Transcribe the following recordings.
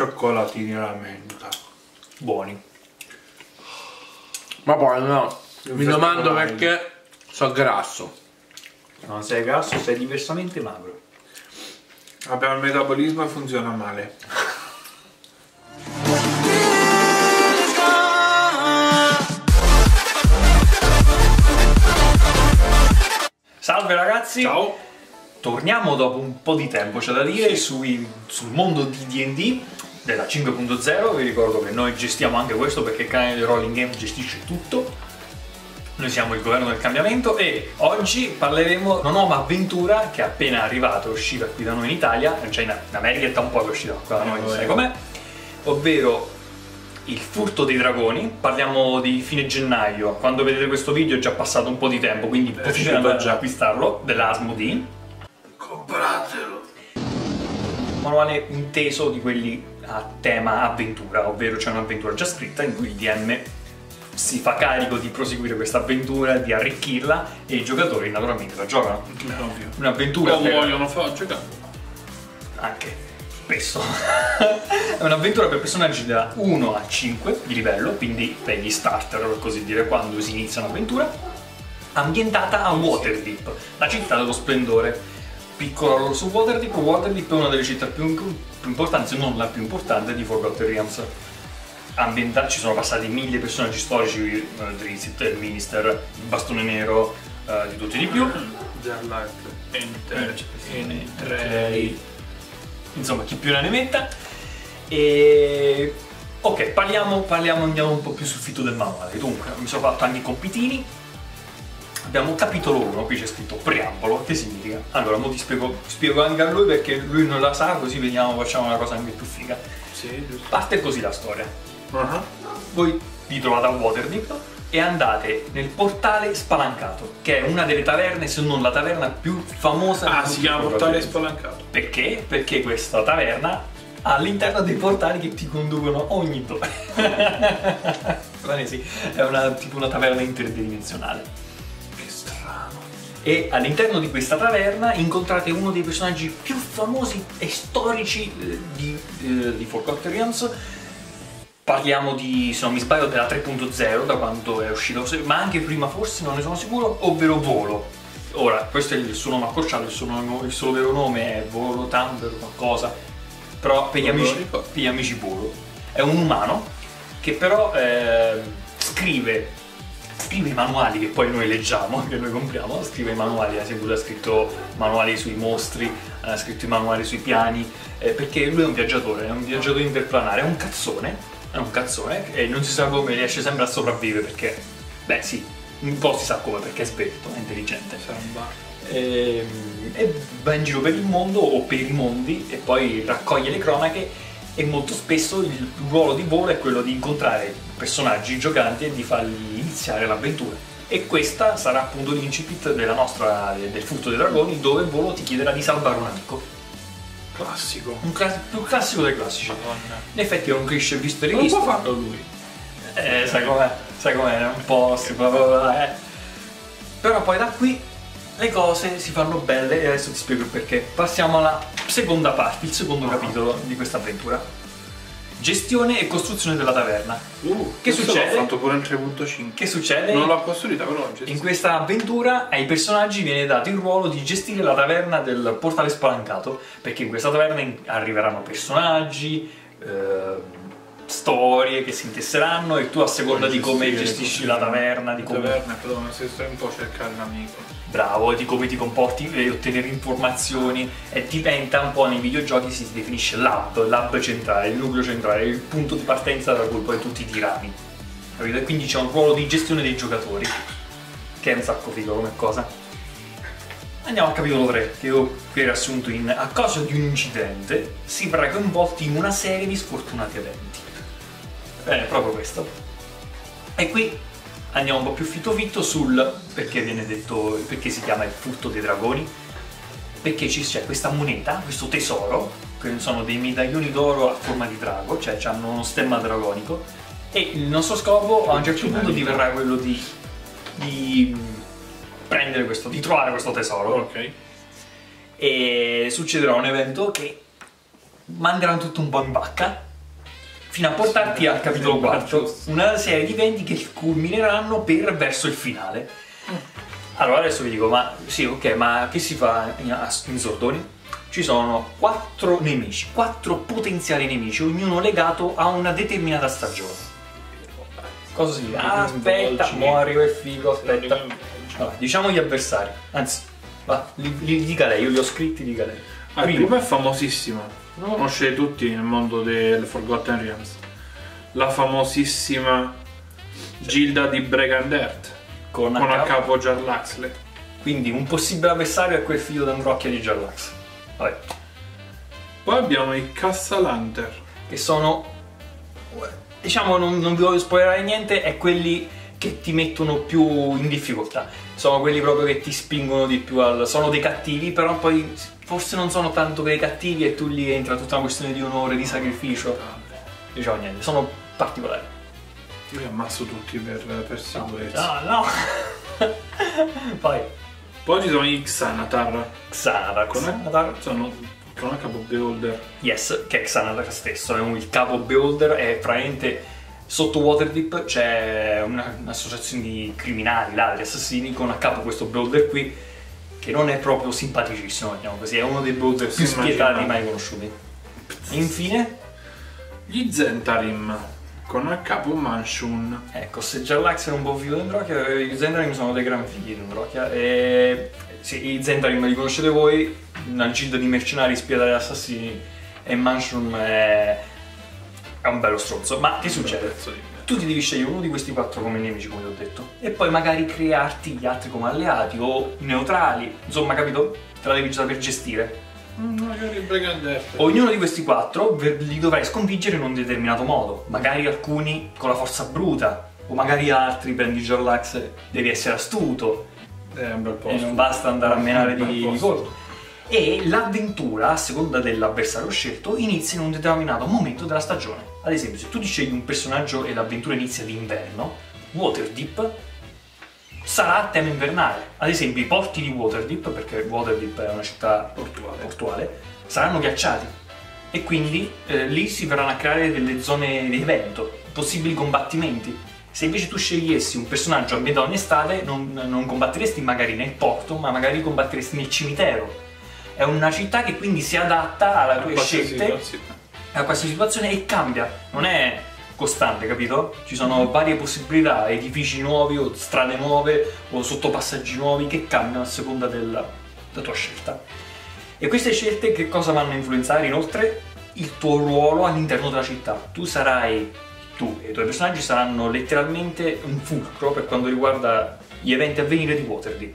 cioccolatini alla menta. Buoni. Ma poi no, mi domando perché so grasso. Non sei grasso, sei diversamente magro. Abbiamo il metabolismo e funziona male. Salve ragazzi! Ciao! Torniamo dopo un po' di tempo, c'è da dire, sul mondo di D&D della 5.0. Vi ricordo che noi gestiamo anche questo perché il canale di Rolling Game gestisce tutto. Noi siamo il governo del cambiamento e oggi parleremo di una nuova avventura che è appena arrivata, è uscita qui da noi in Italia, cioè in America è da un po' che è uscita qua da noi, sai com'è? Ovvero il furto dei dragoni. Parliamo di fine gennaio, quando vedete questo video è già passato un po' di tempo, quindi potete andare già a acquistarlo, della Asmodee. Compratelo! Manuale inteso di quelli a tema avventura, ovvero c'è un'avventura già scritta in cui il DM si fa carico di proseguire questa avventura, di arricchirla e i giocatori naturalmente la giocano. Ovvio. Un'avventura O vogliono far giocare. anche spesso è un'avventura per personaggi da 1 a 5 di livello, quindi per gli starter per così dire, quando si inizia un'avventura, ambientata a Waterdeep, la città dello splendore. Piccolo allora su Waterdeep. Waterdeep è una delle città più importanti, se non la più importante, di Forgotten Realms. Ci sono passati 1000 personaggi storici, Drizzt, il Minister, il Bastone Nero, di tutti di più. Jarlath, Enter, Entrei, insomma chi più ne metta. E ok, andiamo un po' più sul fitto del manuale. Dunque, mi sono fatto anche i compitini. Abbiamo capitolo 1, qui c'è scritto preambolo, che significa? Allora, mo ti spiego anche a lui perché lui non la sa, così vediamo, facciamo una cosa anche più figa. Sì, giusto. Parte così la storia. Voi vi trovate a Waterdeep e andate nel portale spalancato, che è una delle taverne, se non la taverna più famosa. Ah, si chiama portale spalancato. Perché? Perché questa taverna ha all'interno dei portali che ti conducono ogni dove. Sì, è tipo una taverna interdimensionale. Che strano. E all'interno di questa taverna incontrate uno dei personaggi più famosi e storici di Forgotten Realms. Parliamo di, se non mi sbaglio, della 3.0, da quando è uscito, ma anche prima forse, non ne sono sicuro, ovvero Volo. Ora, questo è il suo nome accorciato, il suo vero nome è Volo Thunder qualcosa, però per gli amici Volo. È un umano che però scrive i manuali che poi noi leggiamo, che noi compriamo, scrive i manuali, ad esempio ha scritto manuali sui mostri, ha scritto i manuali sui piani, perché lui è un viaggiatore interplanare, è un cazzone e non si sa come riesce sempre a sopravvivere perché, beh sì, un po' si sa come perché è esperto, è intelligente. E va in giro per il mondo o per i mondi e poi raccoglie le cronache e molto spesso il ruolo di Volo è quello di incontrare personaggi giocanti e di farli iniziare l'avventura. E questa sarà appunto l'incipit del furto dei dragoni, dove Volo ti chiederà di salvare un amico. Classico. Più classico dei classici. Madonna. In effetti è un cliché visto e Non rivisto. può farlo lui. Sai com'è, è un po' Però poi da qui le cose si fanno belle e adesso ti spiego il perché. Passiamo alla seconda parte, il secondo capitolo di questa avventura. Gestione e costruzione della taverna. Che succede? L'ho fatto pure il 3.5. Che succede? Non l'ho costruita, però l'ho In questa avventura ai personaggi viene dato il ruolo di gestire la taverna del portale spalancato, perché in questa taverna arriveranno personaggi, storie che si intesseranno e tu a seconda di come gestisci la taverna, di come... però se stai un po' a cercare l'amico. Bravo, di come ti comporti e ottenere informazioni, e diventa un po' nei videogiochi si definisce l'hub centrale, il nucleo centrale, il punto di partenza da cui poi tutti ti rami. Capito? E quindi c'è un ruolo di gestione dei giocatori, che è un sacco figo come cosa. Andiamo al capitolo 3, che ho qui riassunto in: a causa di un incidente si verrà coinvolti in una serie di sfortunati eventi. Bene, proprio questo. E qui andiamo un po' più fitto sul perché viene detto, perché si chiama il furto dei dragoni. Perché c'è questa moneta, questo tesoro, che sono dei medaglioni d'oro a forma di drago, cioè hanno uno stemma dragonico, e il nostro scopo a un certo punto diverrà quello di prendere questo, di trovare questo tesoro. Ok. E succederà un evento che manderà tutto un po' in vacca fino a portarti al capitolo 4, una serie di eventi che culmineranno verso il finale. Allora adesso vi dico, ma sì, ok, ma che si fa in soldoni? Ci sono 4 nemici, 4 potenziali nemici, ognuno legato a una determinata stagione. Cosa si dice? Aspetta, mo arriva il figo, aspetta. Vabbè, diciamo gli avversari, anzi, va, li dica lei, io li ho scritti, dica lei. Il primo è famosissimo, lo conoscete tutti nel mondo del Forgotten Realms. La famosissima Gilda di Bregandert con a capo Jarlaxle. Quindi un possibile avversario è quel figlio d'Androcchia di Jarlax. Vabbè. Poi abbiamo i Cassalanter, che sono, diciamo, non vi voglio spoilerare niente, è quelli che ti mettono più in difficoltà. Sono quelli proprio che ti spingono di più sono dei cattivi, però poi forse non sono tanto dei cattivi e tu lì entra tutta una questione di onore, di sacrificio. Diciamo niente, sono particolari. Io li ammazzo tutti per sicurezza. No. Poi ci sono i Xanatar. Xanatar Sono con a capo Beholder. Yes, che è Xanatar stesso, il capo Beholder è praticamente sotto Waterdeep c'è un'associazione di criminali, ladri, assassini con a capo questo Beholder qui che non è proprio simpaticissimo, diciamo così, è uno dei Beholder più spietati mai conosciuti. E infine gli Zentarim con a capo Manshun. Ecco, se Jarlax era un po' figlio di Androchia, i Zentarim sono dei gran figli di Androchia. E sì, i Zentarim li conoscete voi, una gilda di mercenari spietati e assassini, e Manshun è un bello stronzo. Ma che succede? Tu ti devi scegliere uno di questi 4 come nemici, come ti ho detto, e poi magari crearti gli altri come alleati o neutrali, insomma, capito? Te la devi già per gestire. Magari Bregandert. Ognuno di questi 4 li dovrai sconfiggere in un determinato modo, magari alcuni con la forza bruta, o magari altri prendi Jarlax, devi essere astuto, Un bel posto. e non basta andare a menare di colpo. E l'avventura, a seconda dell'avversario scelto, inizia in un determinato momento della stagione. Ad esempio, se tu ti scegli un personaggio e l'avventura inizia d'inverno, Waterdeep sarà a tema invernale. Ad esempio, i porti di Waterdeep, perché Waterdeep è una città portuale, saranno ghiacciati. E quindi lì si verranno a creare delle zone di evento, possibili combattimenti. Se invece tu scegliessi un personaggio a metà in estate, non combatteresti magari nel porto, ma magari combatteresti nel cimitero. È una città che quindi si adatta alle tue scelte, a questa situazione, e cambia, non è costante, capito? Ci sono varie possibilità, edifici nuovi o strade nuove o sottopassaggi nuovi che cambiano a seconda della tua scelta. E queste scelte che cosa vanno a influenzare? Inoltre il tuo ruolo all'interno della città. Tu e i tuoi personaggi saranno letteralmente un fulcro per quanto riguarda gli eventi a venire di Waterdeep.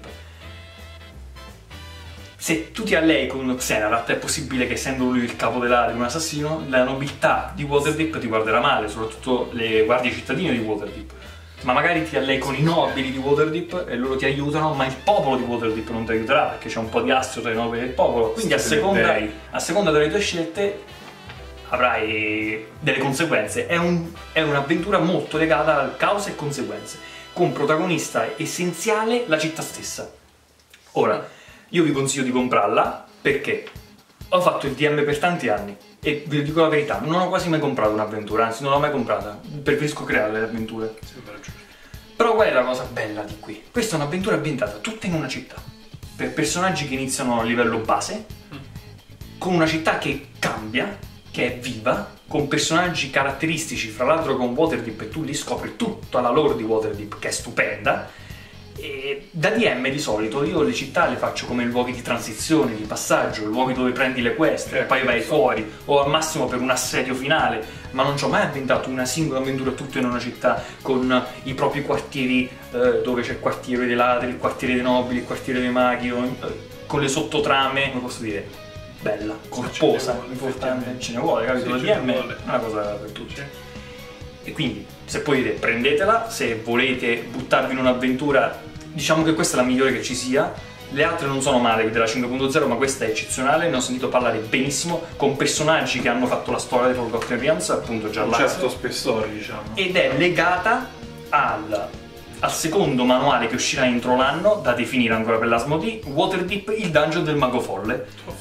Se tu ti allei con uno Xehanort, è possibile che, essendo lui il capo di un assassino, la nobiltà di Waterdeep ti guarderà male, soprattutto le guardie cittadine di Waterdeep. Ma magari ti allei con i nobili di Waterdeep e loro ti aiutano, ma il popolo di Waterdeep non ti aiuterà, perché c'è un po' di astio tra i nobili e il popolo. Quindi a seconda delle tue scelte avrai delle conseguenze. È un'avventura molto legata al caos e conseguenze, con protagonista essenziale la città stessa. Ora, io vi consiglio di comprarla perché ho fatto il DM per tanti anni e vi dico la verità, non ho quasi mai comprato un'avventura, anzi non l'ho mai comprata, preferisco creare le avventure. Però qual è la cosa bella di qui? Questa è un'avventura ambientata tutta in una città, per personaggi che iniziano a livello base, con una città che cambia, che è viva, con personaggi caratteristici, fra l'altro con Waterdeep, e tu lì scopri tutta la lore di Waterdeep, che è stupenda. E da DM di solito io le città le faccio come luoghi di transizione, di passaggio, luoghi dove prendi le quest e poi vai fuori, o al massimo per un assedio finale, ma non ci ho mai inventato una singola avventura tutta in una città con i propri quartieri, dove c'è il quartiere dei ladri, il quartiere dei nobili, il quartiere dei maghi, con le sottotrame, come posso dire, bella, corposa, importante, ce ne vuole, capito? La DM è una cosa per tutti. E quindi, se potete, prendetela. Se volete buttarvi in un'avventura, diciamo che questa è la migliore che ci sia. Le altre non sono male della 5.0, ma questa è eccezionale. Ne ho sentito parlare benissimo, con personaggi che hanno fatto la storia di Forgotten Realms, appunto Jarlax. Un certo spessore, diciamo. Ed è legata al secondo manuale che uscirà entro l'anno, da definire ancora per l'Asmodee, Waterdeep, il dungeon del mago folle.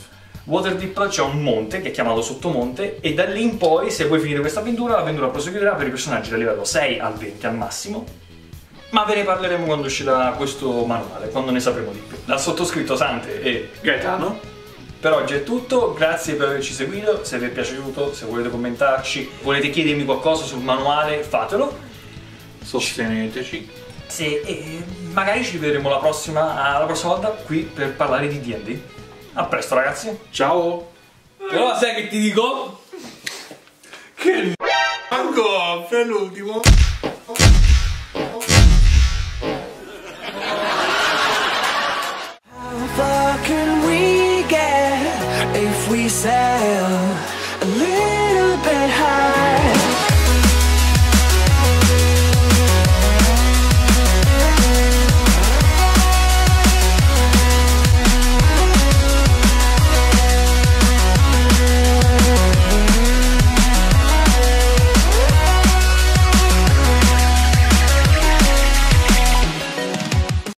Waterdeep c'è un monte che è chiamato Sottomonte e da lì in poi, se vuoi finire questa avventura, l'avventura proseguirà per i personaggi da livello 6 al 20 al massimo, ma ve ne parleremo quando uscirà questo manuale, quando ne sapremo di più. Dal sottoscritto Sante e Gaetano. per oggi è tutto, grazie per averci seguito, se vi è piaciuto, se volete commentarci, volete chiedermi qualcosa sul manuale, fatelo. Sosteneteci. E magari ci vedremo la prossima volta qui per parlare di D&D. A presto ragazzi. Ciao. Però sai che ti dico? Che ancora per l'ultimo. How far can we get if we sail?